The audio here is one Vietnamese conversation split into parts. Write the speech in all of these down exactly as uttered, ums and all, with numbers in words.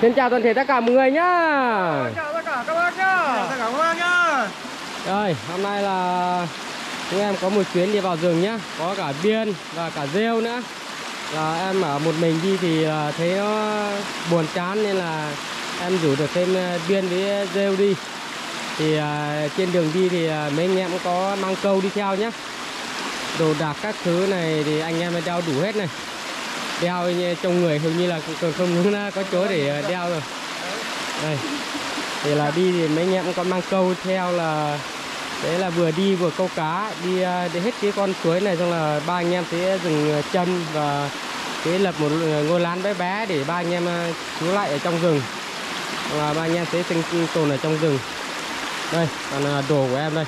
Xin chào toàn thể tất cả mọi người nhá. Chào tất cả các bác nhá. Chào tất cả các bác nhá. Rồi, hôm nay là chúng em có một chuyến đi vào rừng nhá. Có cả biên và cả rêu nữa. Là em ở một mình đi thì thấy nó buồn chán nên là em rủ được thêm biên với rêu đi. Thì uh, trên đường đi thì uh, mấy anh em cũng có mang câu đi theo nhá. Đồ đạc các thứ này thì anh em đeo đủ hết này. Đeo trong người hầu như là còn không có chỗ để đeo rồi. Đây. Thì là đi thì mấy anh em cũng có mang câu theo, là đấy là vừa đi vừa câu cá, đi để hết cái con suối này, xong là ba anh em sẽ dừng chân và sẽ lập một ngôi lán bé bé để ba anh em trú lại ở trong rừng, và ba anh em sẽ sinh tồn ở trong rừng. Đây còn đồ của em đây,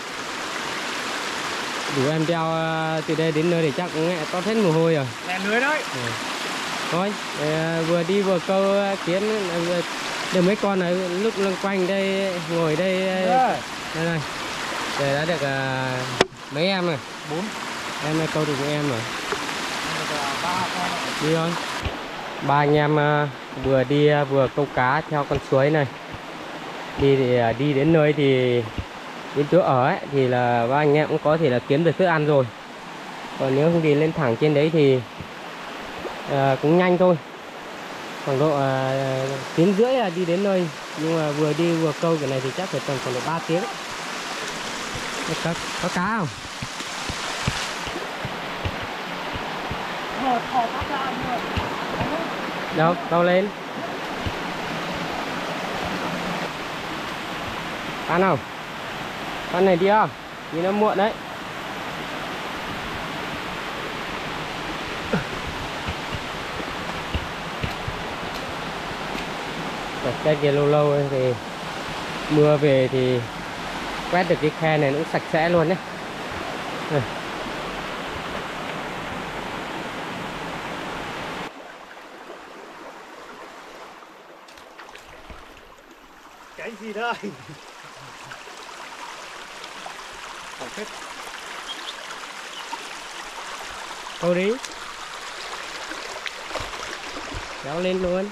đủ em đeo từ đây đến nơi để chắc cũng nghe toát hết mồ hôi rồi. Lẻ lưới đấy. Ừ. Thôi vừa đi vừa câu kiếm được mấy con này, lúc lưng quanh đây ngồi đây đây, đây này để đã được uh, mấy em rồi, bốn em câu được mấy em rồi, ba con đi thôi. Ba anh em uh, vừa đi uh, vừa câu cá theo con suối này. Đi thì uh, đi đến nơi thì đến chỗ ở ấy, thì là ba anh em cũng có thể là kiếm được thức ăn rồi. Còn nếu không đi lên thẳng trên đấy thì uh, cũng nhanh thôi, khoảng độ uh, tiếng rưỡi là đi đến nơi. Nhưng mà vừa đi vừa câu cái này thì chắc phải tầm khoảng độ ba tiếng. Có, có cá không? Đâu, câu lên. Ăn không? Con này đi không? Vì nó muộn đấy. Cái kia lâu lâu thì mưa về thì quét được cái khe này nó cũng sạch sẽ luôn đấy. Này. Cái gì đây? Câu đi. Kéo lên luôn.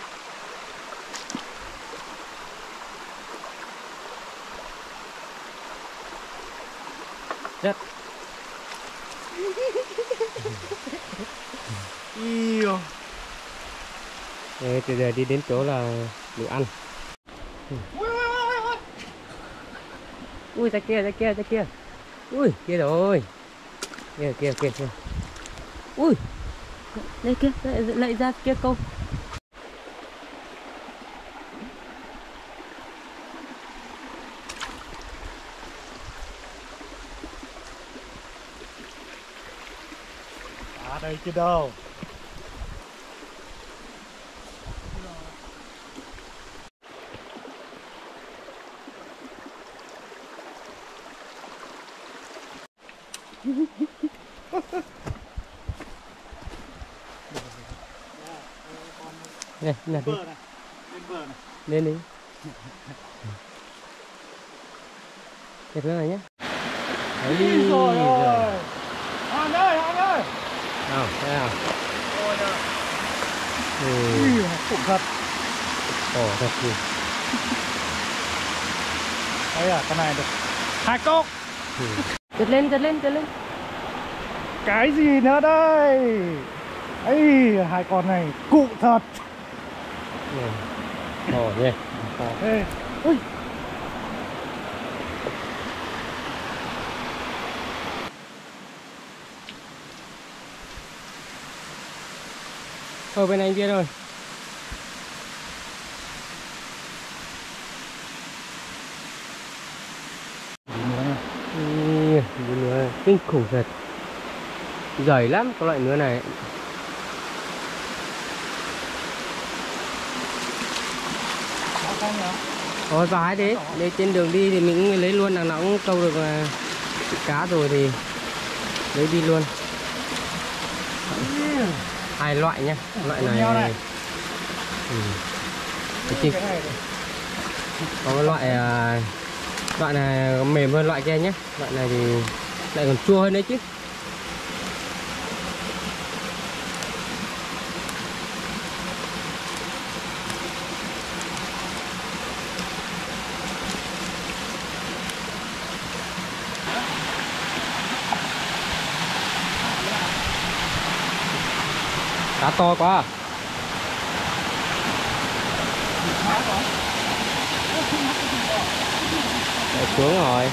Rất. Yêu. Từ giờ đi đến chỗ là đủ ăn. Ui ra kia, ra kia, ra kia. Ui kia rồi. Kia kia kia kia. Ui. Đây kia, lại, lại ra kia câu. À đây kia đâu. Này, này đi. Bờ này. Lên bờ này. Lên đi. Đẹp nữa này nhé. Đấy rồi ơi. Anh ơi, anh ơi. Nào, thấy nào. Ôi trời. Ừ. Ui, khủng thật. Ồ, thật gì. Đây à, con này được hai cốc. Ừ. Giật lên, giật lên, giật lên. Cái gì nữa đây? Ấy, hai con này cụ thật. Ồ nhỉ. Ê, ui. Ở bên anh kia rồi. Ừ, nữa kinh khủng thật. Dày lắm cái loại nứa này. Thôi vái đấy, đây trên đường đi thì mình cũng lấy luôn, đằng nào cũng câu được cá rồi thì lấy đi luôn. Hai loại nhá, loại này, này. Ừ. Cái có cái loại loại này mềm hơn loại kia nhé, loại này thì lại còn chua hơn đấy chứ. Cá to quá à? Để xuống rồi.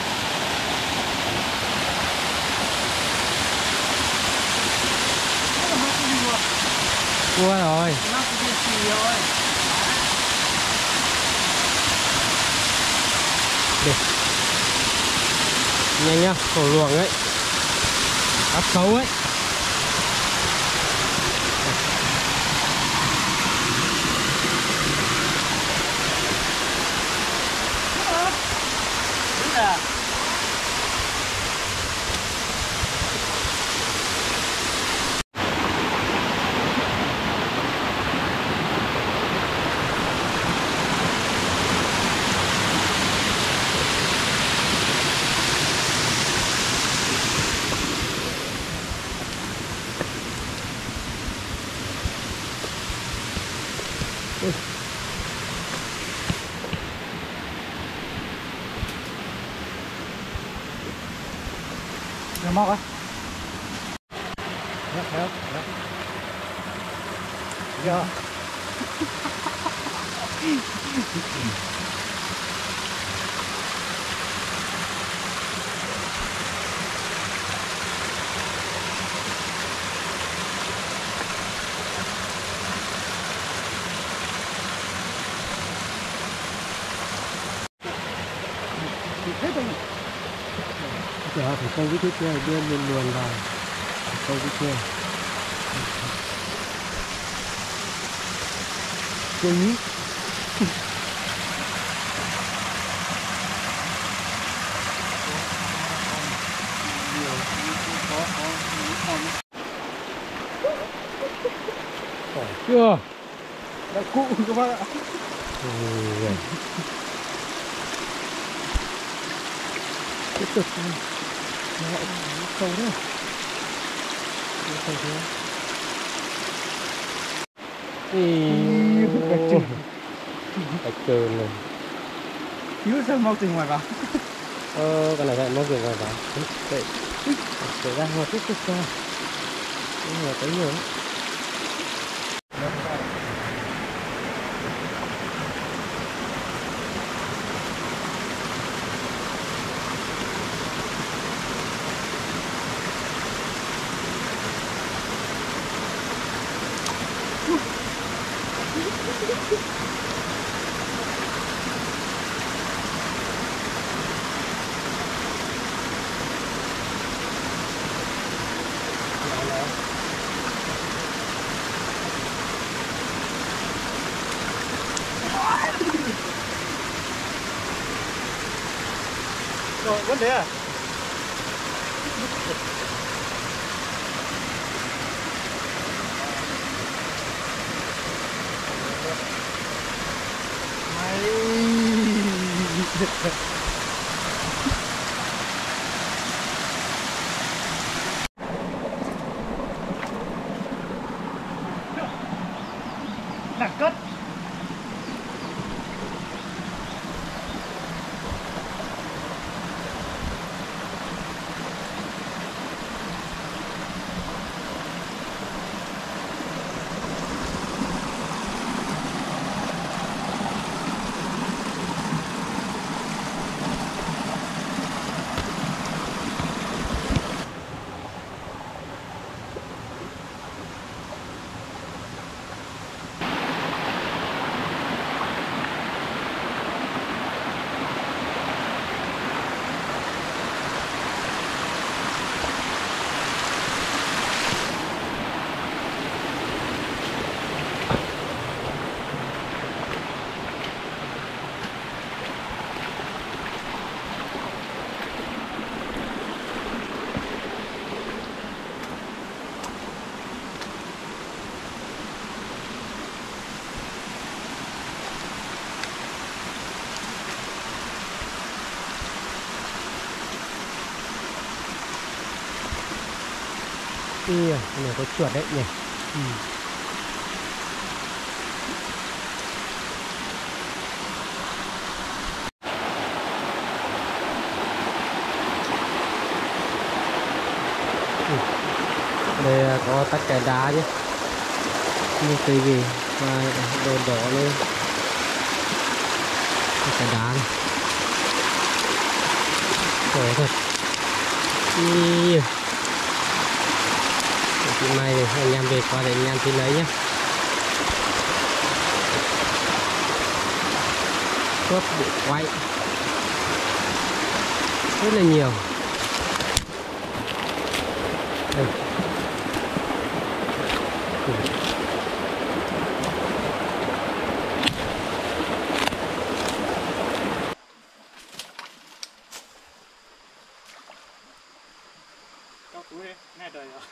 Cua rồi. Đi. Nhanh nhá, cổ luồng ấy. Cá sấu ấy. Nó móc á. Đó, thấy không? Đó. Giờ. Thế thôi. Giờ phải câu cái tiếp theo đưa lên luồn vào. Câu cái theo. Cứng. Chưa? Đã cụ các bác ạ. Ừ. Tiếp tục. Nó lại sâu nữa. Sâu nữa. Ý, Bạch trừ. bạch trừ này. Cứu sao mau từ ngoài vào. Ờ, cái này lại mau từ ngoài vào. Đấy. Để ra hoa tiếp tục ra. Cái này tới nhiều lắm. Rồi, vẫn thế à? Đẳng cấp. Ui, cái này có chuột đấy nhỉ. Ừ. Ừ. Đây có tắt cái đá chứ. như cây gì và đồ đỏ luôn, cái đá này khỏe thật. Ý, chị mai thì anh em về qua để anh em xin lấy nhé. Cốt bị quay rất là nhiều. Đây. Cho túi đi, nghe đời rồi.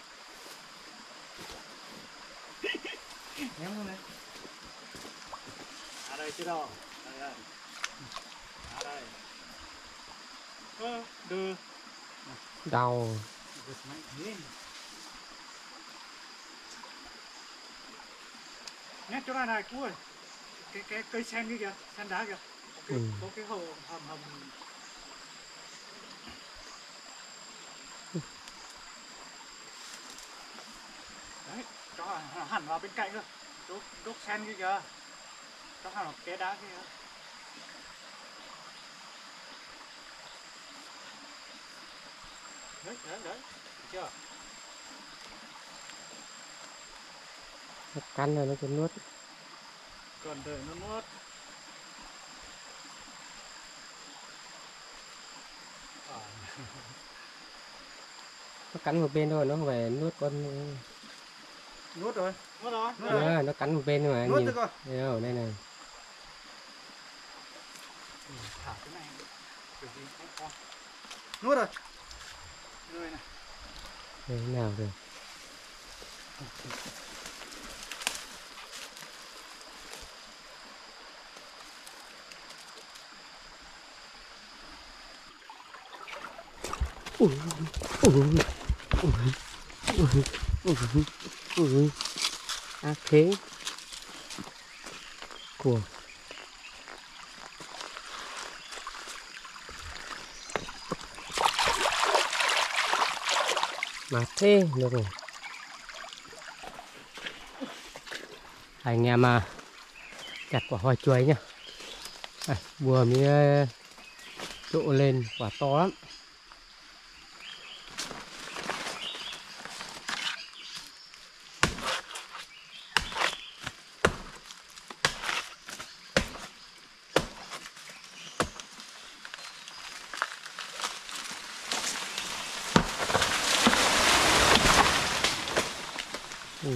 Ném luôn đấy. À đây chứ đâu. Đây đây. À đây. Ơ, đưa. Đau. Nét chỗ này này chú ơi. Cái cái cây sen kia kìa, sen đá kìa. Có cái, Ừ. có cái hồ hầm hầm. Đấy, cho hẳn vào bên cạnh cơ. Đốt đốt sen kia kìa. Cho hẳn vào cái đá kia kìa. Đấy, đấy, đấy. Được chưa? Nó cắn rồi nó cứ nuốt. Còn đợi nó nuốt. À. Nó cắn một bên thôi, nó không phải nuốt con. Nuốt rồi. Nuốt rồi. Nuốt Ừ, rồi. nó cắn một bên thôi mà. Nuốt Nhìn. được rồi. Đây đâu, đây này. Ừ, thả cái này. Kiểu gì cũng con. Nuốt rồi. Rồi này. Đây thế nào rồi. Ui, ui, ui, ui, ui, ui, ác thế. Cuồng. Mà thế được rồi. Anh em à, chặt quả hoa chuối nhá. À, vừa mới trộ lên quả to lắm. Ừ.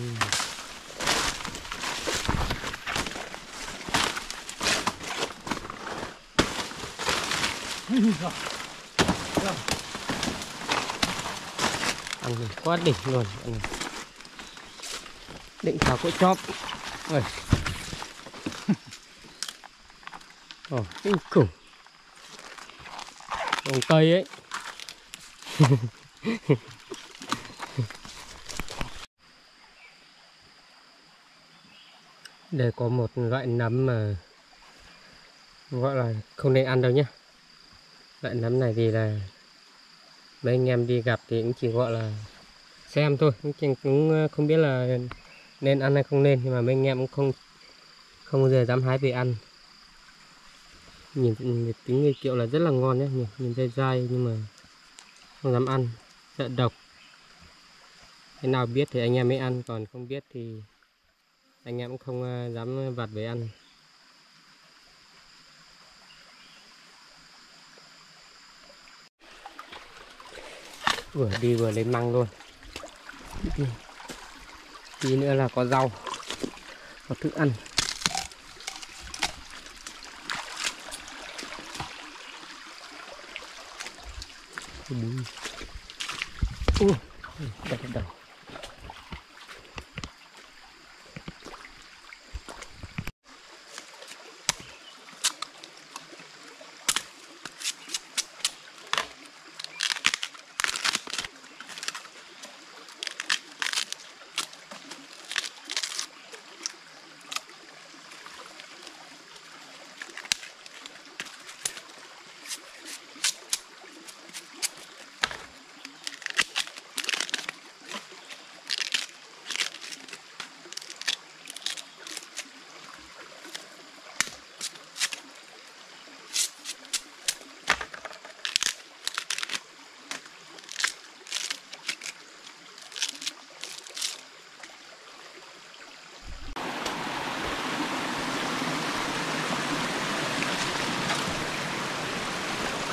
Ăn quá đỉnh luôn. Ăn định thảo cỗ chóp. Ôi. Ồ, kinh khủng. Ông Tây ấy. Đây có một loại nấm mà gọi là không nên ăn đâu nhé. Loại nấm này thì là mấy anh em đi gặp thì cũng chỉ gọi là xem thôi, cũng, cũng không biết là nên ăn hay không nên, nhưng mà mấy anh em cũng không không bao giờ dám hái về ăn. Nhìn tính người kiểu là rất là ngon nhé, nhìn, nhìn dai dai nhưng mà không dám ăn, sợ độc. Cái nào biết thì anh em mới ăn, còn không biết thì anh em cũng không dám vặt về ăn. Vừa đi vừa lấy măng luôn. Tí nữa là có rau, có thức ăn. Ui, đây đầu.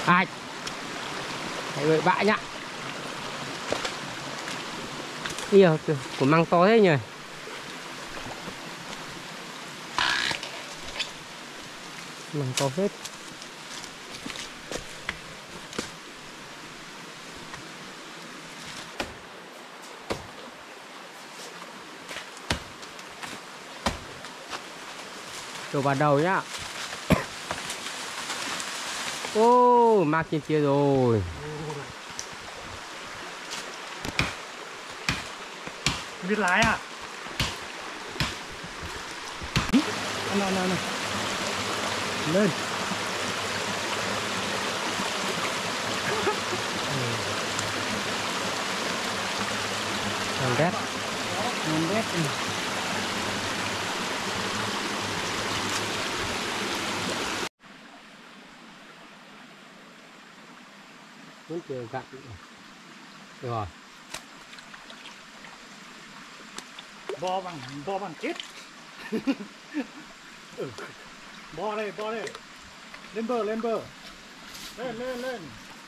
Ai hãy gợi bạ nhá. Yêu của măng to thế nhỉ. Măng to hết. Đổ vào đầu nhá. Ô, oh, mắc trên kia rồi. Biết lái à? Nào nào nào. Lên. Ngon đét. Ngon đét. Muốn chơi gặn. Được rồi. Bo bằng bo bằng chết. Ừ. Bo đây, bo đây. Lên bờ, lên bờ. Lên, lên, lên.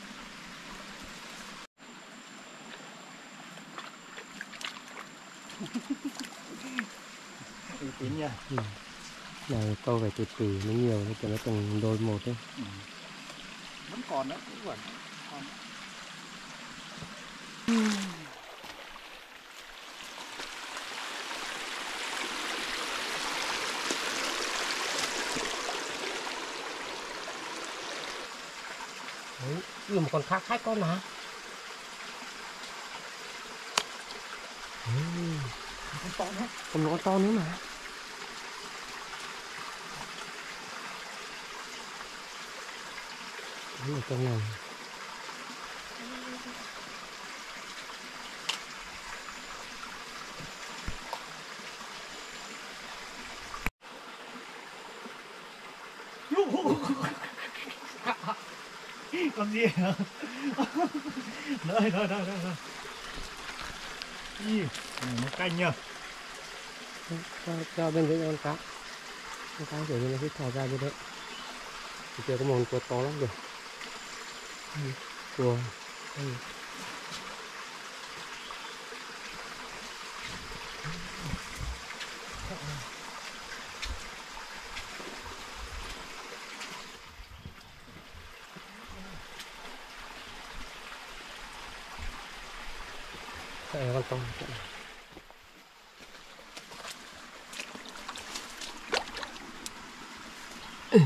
Uy tín nha. Ừ. Này câu phải tỉ tỉ mới nhiều nó cho nó từng đôi một đấy. Ừ. Vẫn còn đấy, cũng vẫn còn. Đấy, nhưng mà còn khác khách con mà. Ừ. Con to nữa. Còn nó to nữa mà. Đấy là con này. Con gì hả? Đây, đây, đây, đây. Ý, nó canh nhờ. Cho, cho bên dưới con cá. Con cá kiểu như nó cứ thò ra như thế. Thì chưa có một con to lắm rồi. Cua. Ừ. Đây con to. Ừ.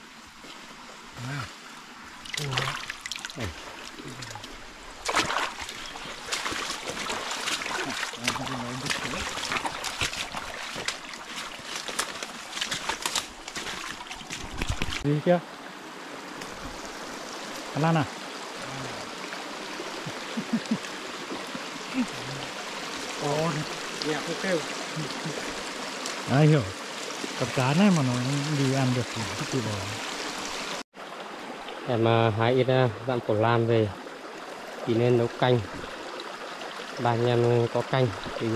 Gì chưa? Hà Lan à? Ồ, Nhạc không kêu. đấy hiểu. Cặp cá này mà nó đi ăn được thì chịu bỏ. Em uh, hái ít uh, dặm cổ lam về thì nên nấu canh. Ba anh em có canh thì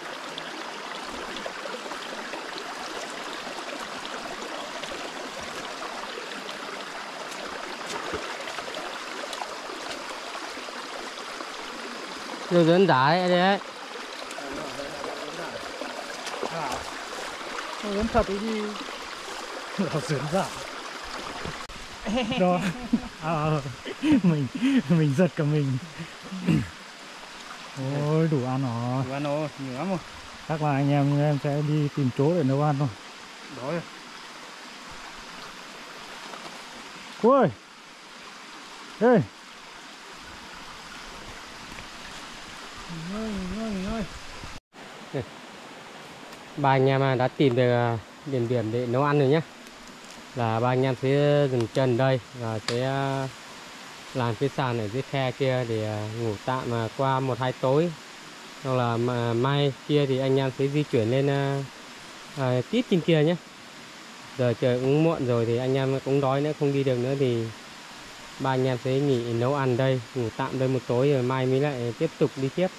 rồi dẫn đá đấy đấy. Nó vẫn thật ấy đi. Nó sướng dạ. Đó. À, mình mình giật cả mình. Ôi đủ ăn rồi. Đủ ăn rồi, nhiều lắm rồi. Chắc là anh em em sẽ đi tìm chỗ để nấu ăn thôi. Đó rồi. Ôi. Ê. Ơi, ơi, ơi. Ba anh em đã tìm được điểm điểm để nấu ăn rồi nhé. Là ba anh em sẽ dừng chân đây và sẽ làm cái sàn ở dưới khe kia để ngủ tạm mà qua một hai tối. Hoặc là mai kia thì anh em sẽ di chuyển lên à, tít trên kia nhé. Giờ trời cũng muộn rồi thì anh em cũng đói nữa, không đi được nữa thì ba anh em sẽ nghỉ nấu ăn đây, ngủ tạm đây một tối rồi mai mới lại tiếp tục đi tiếp.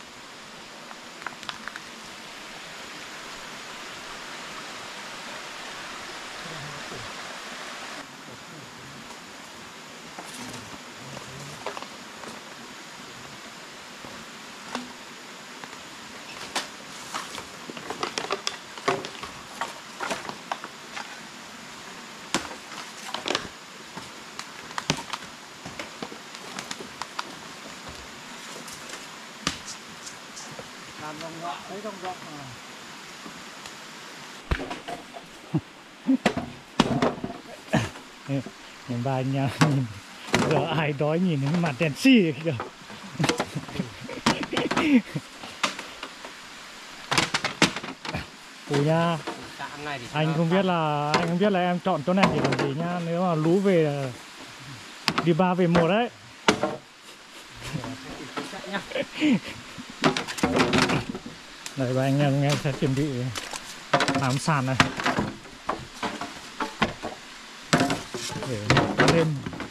thấy rong rong mà nhìn ba nhà nhìn giờ ai đói nhìn cái mặt đèn xì kìa. Ủa nha, anh không biết là anh không biết là em chọn chỗ này để làm gì nhá. Nếu mà lú về là đi ba về một đấy. Đấy, và anh em em sẽ chuẩn bị làm sàn này để lên.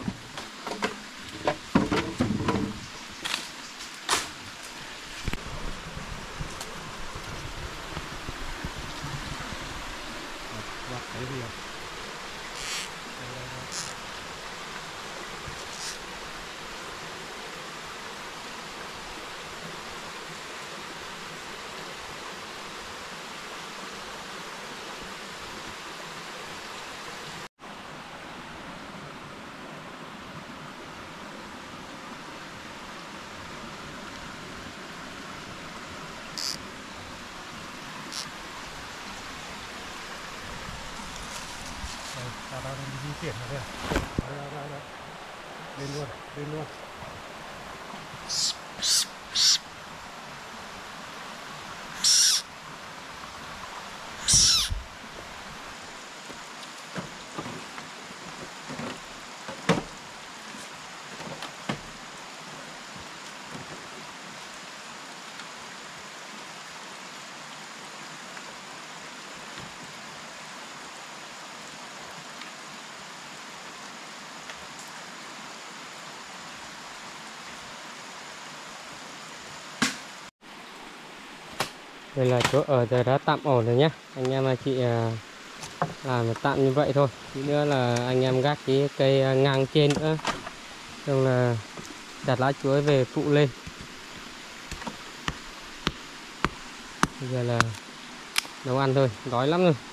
Đây, đang di chuyển rồi đây. Đây, đây, đây. Lên luôn, lên luôn. Đây là chỗ ở giờ đã tạm ổn rồi nhé. Anh em và chị làm tạm như vậy thôi. Tí nữa là anh em gác cái cây ngang trên nữa. Xong là đặt lá chuối về phụ lên. Bây giờ là nấu ăn thôi, đói lắm rồi.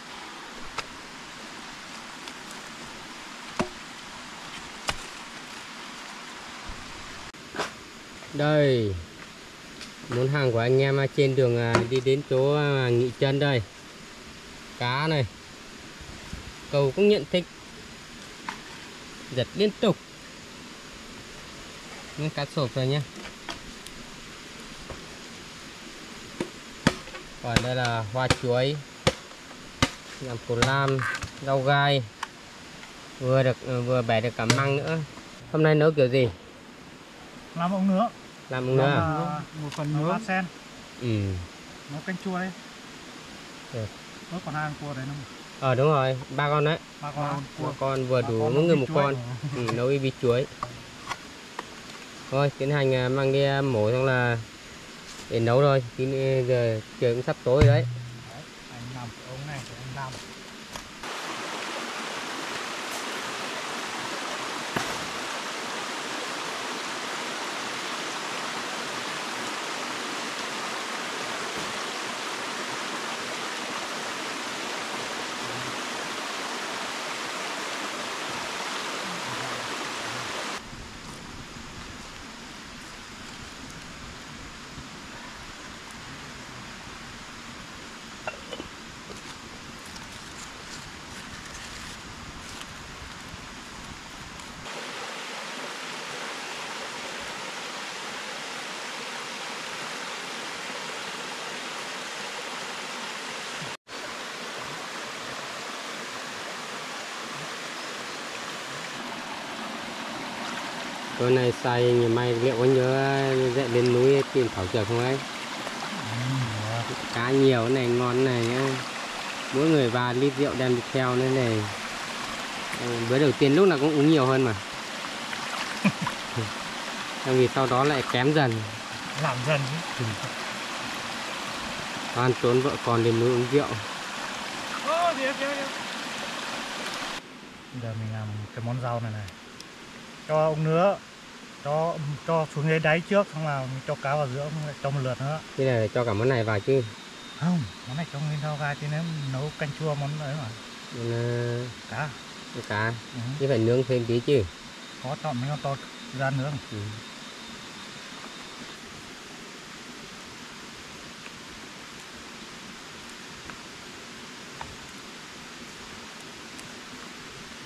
Đây, món hàng của anh em trên đường đi đến chỗ nghỉ chân đây. Cá này, cầu cũng nhận thích, giật liên tục. Những cá sộp rồi nhé. Còn đây là hoa chuối, làm củ lam, rau gai, vừa được vừa bẻ được cả măng nữa. Hôm nay nấu kiểu gì? Làm ống nữa. Làm ống nữa à? Một phần nướng sen. Ừ. Nấu canh chua đấy. Được. Nấu còn hai con cua đấy không? Ờ đúng rồi, ba con đấy. Ba con. Ba con vừa đủ mỗi người một con. Ừ, nấu với vịt chuối. Thôi tiến hành mang đi mổ xong là để nấu rồi. Tí giờ trời cũng sắp tối rồi đấy. Đấy, anh làm cái ống này thì anh làm. Tối nay xay ngày mai liệu có nhớ dậy lên núi tìm thảo dược không ấy? Ừ, cá nhiều cái này ngon này nhá. Mỗi người vài lít rượu đem đi theo nữa này. Bữa đầu tiên lúc nào cũng uống nhiều hơn mà. Xong vì sau đó lại kém dần. Làm dần chứ. Toàn trốn vợ con lên núi uống rượu. Ô, điệp, điệp, điệp. Giờ mình làm cái món rau này này. Cho ông nữa, cho cho xuống dưới đáy trước, xong là mình cho cá vào giữa, cho một lượt nữa. Thế là cho cả món này vào chứ? Không, món này cho nguyên rau gai chứ nếu nấu canh chua món ấy mà. Nên, uh, cá. Cá. Ừ. Chứ phải nướng thêm tí chứ. Có chọn mấy con to ra nướng. Ừ.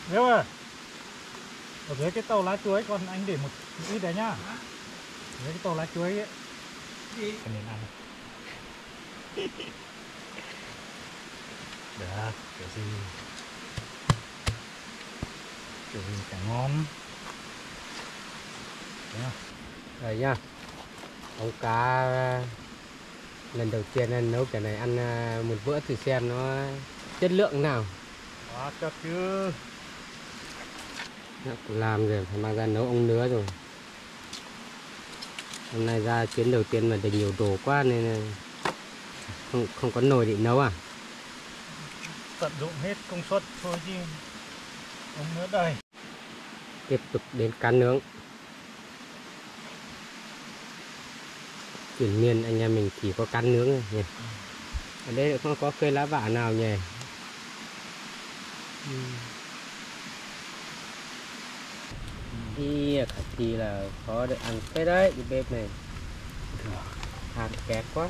Nếu à, ở dưới cái tàu lá chuối còn anh để một ít đấy nhá. Dưới cái tàu lá chuối ấy. Gì? Cái nên ăn. Được, kiểu gì kiểu gì cả ngon. Đấy không? Rồi nha. Ông cá lần đầu tiên ăn nấu cái này ăn một bữa thử xem nó chất lượng nào. Quá chất chứ. Nó cũng làm rồi phải mang ra nấu ống nứa rồi. Hôm nay ra chuyến đầu tiên mà được nhiều đồ quá nên là không không có nồi để nấu à. Tận dụng hết công suất thôi chứ. Ống nứa đây. Tiếp tục đến cá nướng. Chuyển miền anh em mình chỉ có cá nướng thôi nhỉ. Ở đây không có cây lá vả nào nhỉ. Đi khả thi là có được ăn cái đấy cái bếp này. Hạt kẹt quá.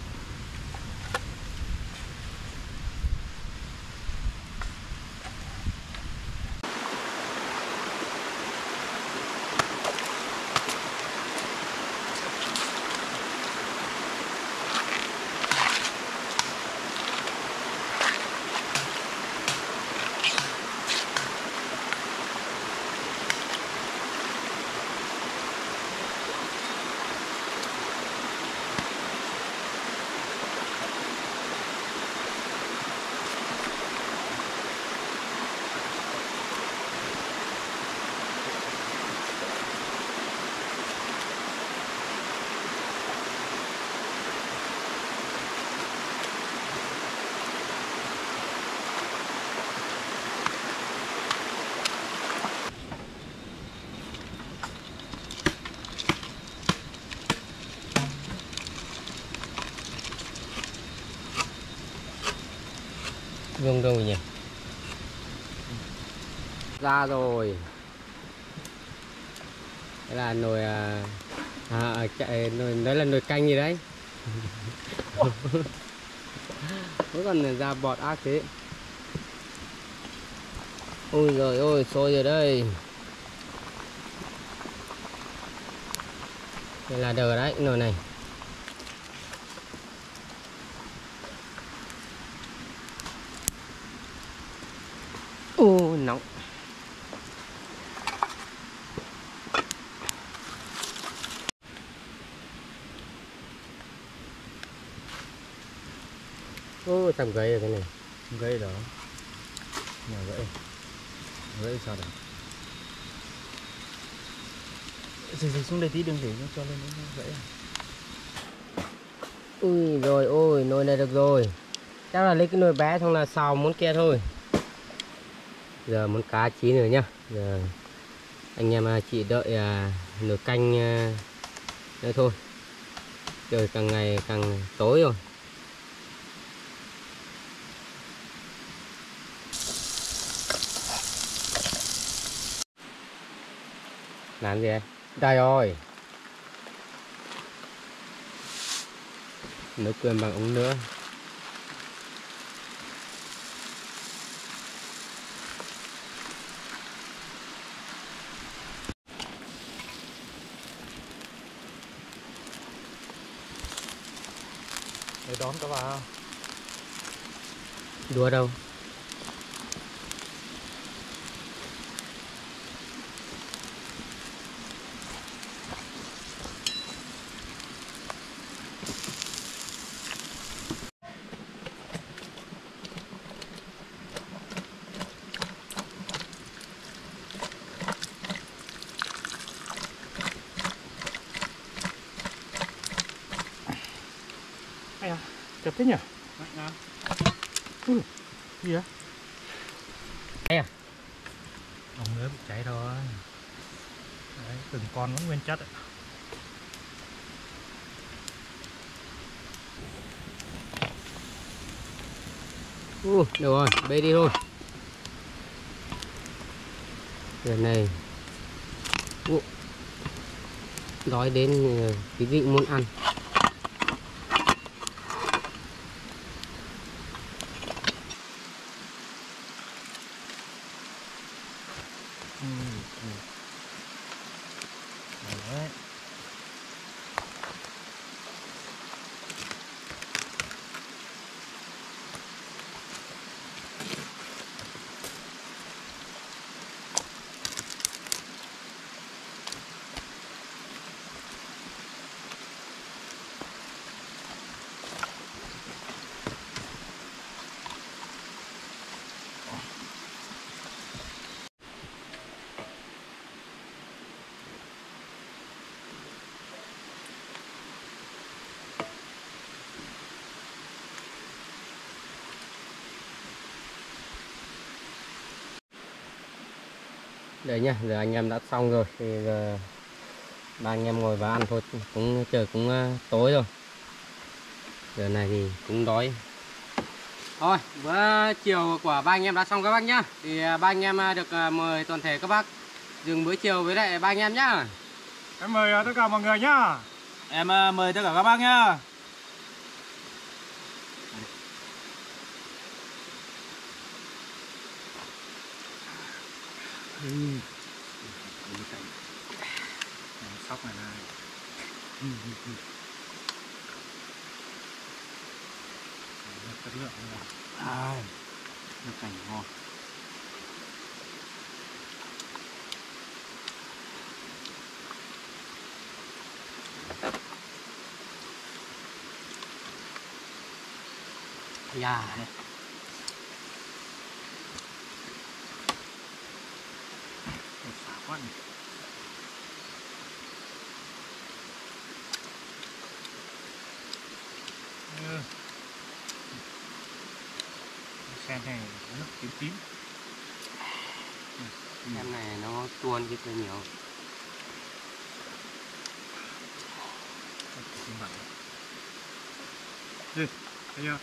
Dùng đâu nhỉ? Ra rồi. Đây là nồi à, à chạy nồi đấy là nồi canh gì đấy. Vẫn còn ra bọt ác thế. Ôi giời ơi, sôi rồi đây. Đây là đờ đấy, nồi này. Ô nóng. Ô tầm gấy rồi cái này. Gãy đó. Nhà gãy. Gãy sao đấy? Dừng dừng xuống đây tí đừng để nó cho lên nó gãy. Ui rồi ôi nồi này được rồi. Chắc là lấy cái nồi bé xong là xào món kia thôi. Giờ món cá chín rồi nhá. Giờ anh em chị đợi à, nồi canh à, nữa thôi. Trời càng ngày càng tối rồi. Làm gì đây? Đây rồi. Nấu cơm bằng ống nữa. Để đón các bạn. Đùa đâu? Ai à, chật thế nhỉ? Ừ, gì á? Đây à? Ống nứa bị cháy thôi. Đấy, từng con vẫn nguyên chất ấy. Uh, được rồi, bê đi thôi. Giờ này uh, đói đến quý vị muốn ăn. Ừ. Ừ. Đấy. Đấy nhá, giờ anh em đã xong rồi thì giờ ba anh em ngồi vào ăn thôi, cũng trời cũng uh, tối rồi. Giờ này thì cũng đói. Thôi, bữa chiều của ba anh em đã xong các bác nhá. Thì ba anh em được mời toàn thể các bác dừng bữa chiều với lại ba anh em nhá. Em mời tất cả mọi người nhá. Em mời tất cả các bác nhá. Ừ. Sóc này này. Ừ, ừ, ừ. Chất lượng này. À, nước cảnh ngon. Dạ. Xả quá nhỉ. Ừ. Sen này nước tím tím. Ừ. Em này nó tuôn cái hơi nhiều. Đi, thấy chưa?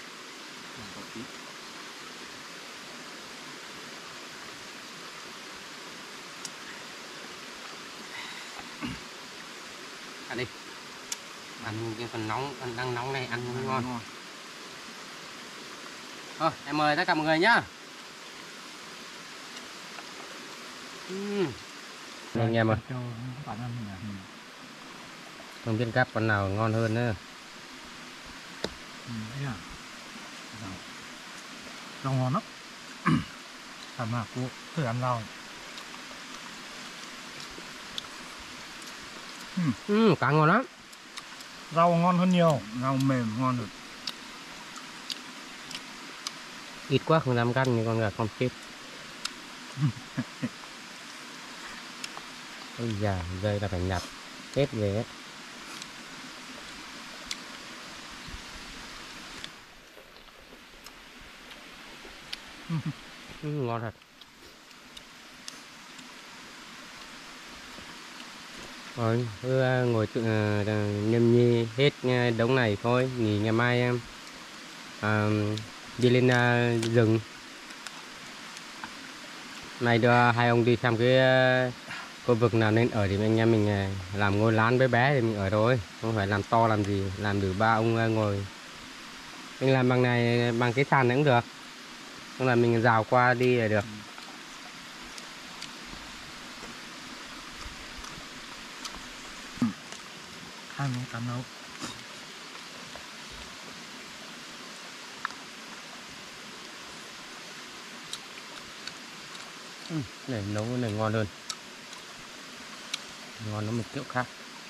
Ăn đi. Ăn cái phần nóng, ăn đang nóng này ăn không ngon. ngon. Thôi, em mời tất cả mọi người nhá. Uhm. Anh em ơi. Không biết gắp con nào ngon hơn nữa. Ừ, đấy à. Rau. Rau ngon lắm. Thầm mà cô thử ăn rau. Ừ. Ừ, cá ngon lắm. Rau ngon hơn nhiều. Rau mềm ngon được. Ít quá không dám cắt nhưng con gà không chết. Ôi già, dây là phải nhặt hết về ấy. Ừ, ngon thật. Rồi, cứ ngồi tự, uh, nhâm nhi hết đống này thôi, nghỉ ngày mai uh, đi lên uh, rừng. Nay đưa hai ông đi xem cái uh, khu vực nào nên ở thì anh em mình uh, làm ngôi lán bé bé thì mình ở thôi, không phải làm to làm gì, làm được ba ông uh, ngồi. Mình làm bằng này, bằng cái sàn này cũng được, không là mình rào qua đi là được. Hai miếng cá nấu. Ừ, để nấu cái này ngon hơn, ngon nó một kiểu khác.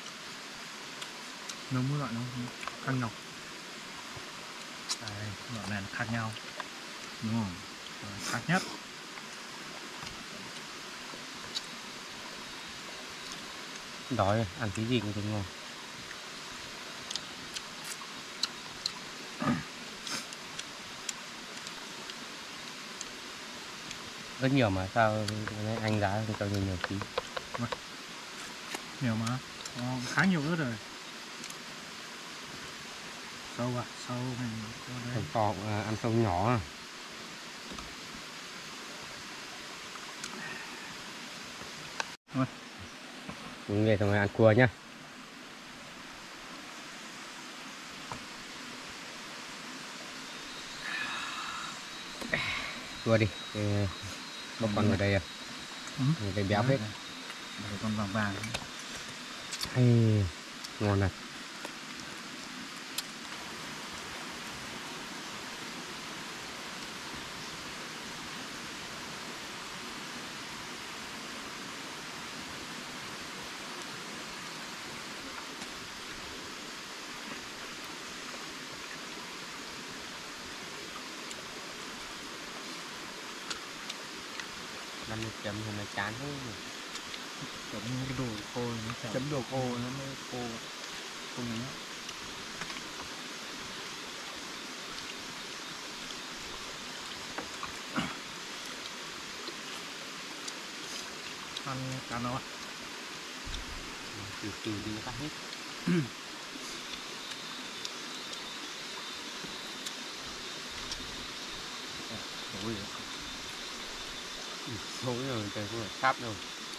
Nấu mỗi loại nó khác nhau. Đây, loại này khác nhau. Đúng không? Khác nhất. Đói ăn cái gì cũng thấy ngon. Rất nhiều mà sao anh giá không cho nhiều nhiều tí. Nhiều mà, nó khá nhiều ớt rồi. Sâu à, sâu này cho đây. To, à, ăn sâu nhỏ à. Rồi. Đúng về xong rồi ăn cua nhá. Cua đi, bốc con vào đây à. Cái béo phết. Để con vàng vàng. Hay ngon này. Ăn chấm thì nó chán hơn. Chấm cái đồ khô nó chấm. Chấm đồ khô nó mới khô. Không nhớ. Ăn cá nó. Từ từ đi tắt hết. Ôi. Xối rồi, trời không phải sắp đâu.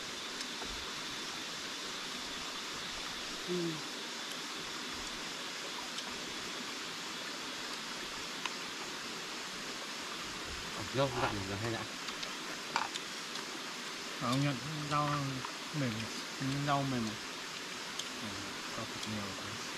Dâu dặn rồi hay đã. Ông nhận rau mềm, rau mềm. Rau thật nhiều.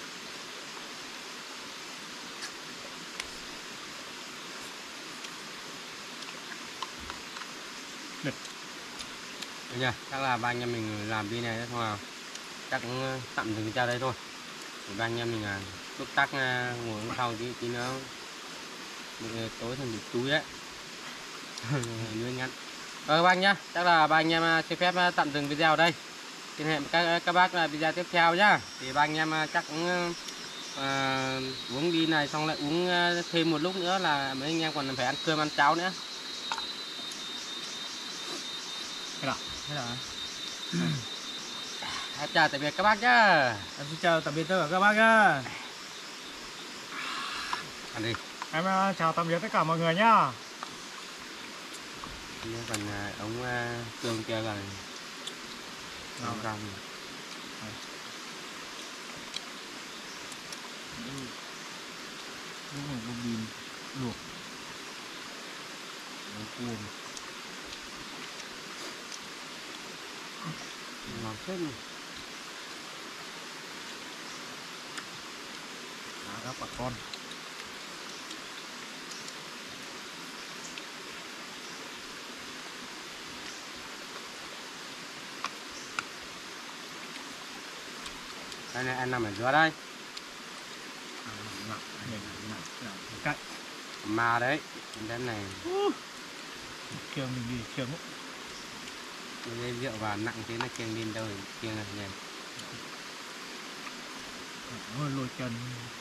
Đây nha, chắc là ba anh em mình làm đi này thôi nào. Chắc cũng tạm dừng cho đây thôi. Thì ba anh em mình là lúc tắc ngồi sau tí tí nữa tối thành bị túi ấy. Nuôi ngắn. Rồi ba anh nhá, chắc là ba anh em xin phép tạm dừng video ở đây. Xin hẹn các các bác là video tiếp theo nhá. Thì ba anh em chắc cũng à, uống đi này xong lại uống thêm một lúc nữa là mấy anh em còn phải ăn cơm ăn cháo nữa. Thế nào? Thế nào? Chào tạm biệt các bác nhá. Em xin chào tạm biệt tất cả các bác nhá. Ăn đi. Em uh, chào tạm biệt tất cả mọi người nhá. Nhưng còn uh, ống uh, tương kia rồi. Nào ra Lúc này bông bìm luộc. Nó cuồng. ngon phết. Cá các bà con. Đây này anh nằm ở giữa đây. À, nặng, nặng, nặng, nặng, cạnh. Mà đấy, đến này. Kiêng mình đi, kiêng lúc. Cái rượu vào nặng thế là kiêng lên đâu kiêng này nhỉ. Nó lôi chân.